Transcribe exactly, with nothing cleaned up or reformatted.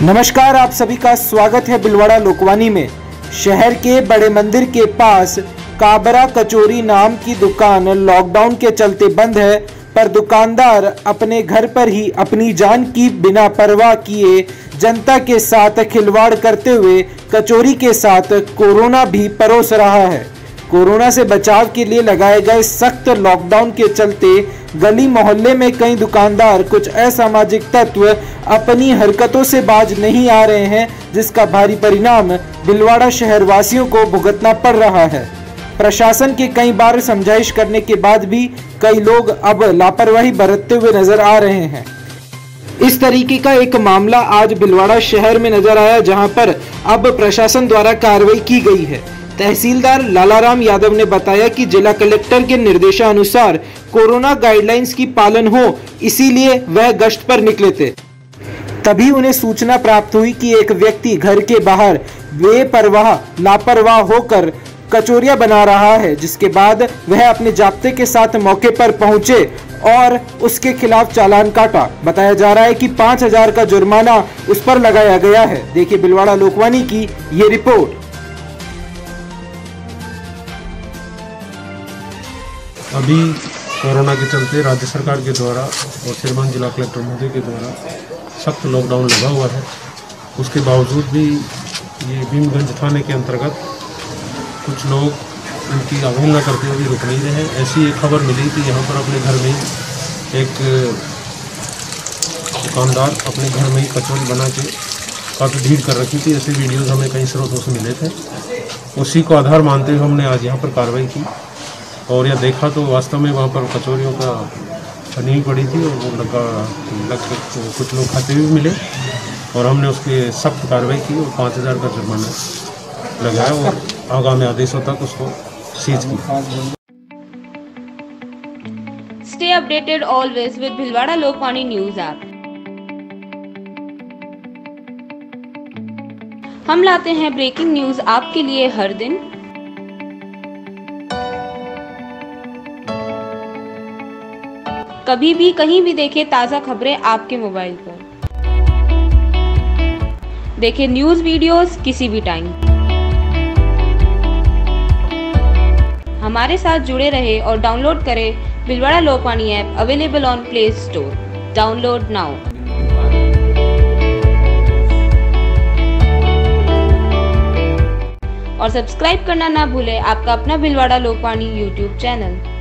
नमस्कार, आप सभी का स्वागत है भिलवाड़ा लोकवाणी में। शहर के बड़े मंदिर के पास काबरा कचौरी नाम की दुकान लॉकडाउन के चलते बंद है, पर दुकानदार अपने घर पर ही अपनी जान की बिना परवाह किए जनता के साथ खिलवाड़ करते हुए कचौरी के साथ कोरोना भी परोस रहा है। कोरोना से बचाव के लिए लगाए गए सख्त लॉकडाउन के चलते गली मोहल्ले में कई दुकानदार कुछ असामाजिक तत्व अपनी हरकतों से बाज नहीं आ रहे हैं, जिसका भारी परिणाम भिलवाड़ा शहर वासियों को भुगतना पड़ रहा है। प्रशासन के कई बार समझाइश करने के बाद भी कई लोग अब लापरवाही बरतते हुए नजर आ रहे हैं। इस तरीके का एक मामला आज भिलवाड़ा शहर में नजर आया, जहां पर अब प्रशासन द्वारा कार्रवाई की गई है। तहसीलदार लालाराम यादव ने बताया कि जिला कलेक्टर के निर्देशानुसार कोरोना गाइडलाइंस की पालन हो, इसीलिए वह गश्त पर निकले थे। तभी उन्हें सूचना प्राप्त हुई कि एक व्यक्ति घर के बाहर बेपरवाह लापरवाह होकर कचौरियां बना रहा है, जिसके बाद वह अपने जाब्ते के साथ मौके पर पहुंचे और उसके खिलाफ चालान काटा। बताया जा रहा है कि पाँच हजार का जुर्माना उस पर लगाया गया है। देखिए भिलवाड़ा लोकवाणी की ये रिपोर्ट। अभी कोरोना के चलते राज्य सरकार के द्वारा और श्रीमान जिला कलेक्टर महोदय के द्वारा सख्त लॉकडाउन लगा हुआ है। उसके बावजूद भी ये भीमगंज थाने के अंतर्गत कुछ लोग उनकी अवहेलना करते हुए रुक नहीं रहे। ऐसी एक खबर मिली कि यहाँ पर अपने घर में एक दुकानदार अपने घर में ही कचौरी बना के काफ़ी भीड़ कर रखी थी। ऐसे वीडियोज़ हमें कई स्रोतों से मिले थे। उसी को आधार मानते हुए हमने आज यहाँ पर कार्रवाई की और यह देखा तो वास्तव में वहाँ पर कचौरियों का छनी पड़ी थी और वो लगा लग कुछ लोग खाते हुए मिले और हमने उसके सख्त कार्रवाई की और पाँच हज़ार का जुर्माना लगाया और आगामी आदेशों तक उसको सीज की। Stay updated always with Bhilwara Lokvani news app. हम लाते हैं ब्रेकिंग न्यूज आपके लिए हर दिन। कभी भी कहीं भी देखें ताज़ा खबरें आपके मोबाइल पर। देखें न्यूज़ वीडियोस किसी भी टाइम। हमारे साथ जुड़े रहे और डाउनलोड करें Bhilwara Lokvani app, available on Play Store. Download now. और सब्सक्राइब करना ना भूलें आपका अपना भिलवाड़ा लोकवाणी यूट्यूब चैनल।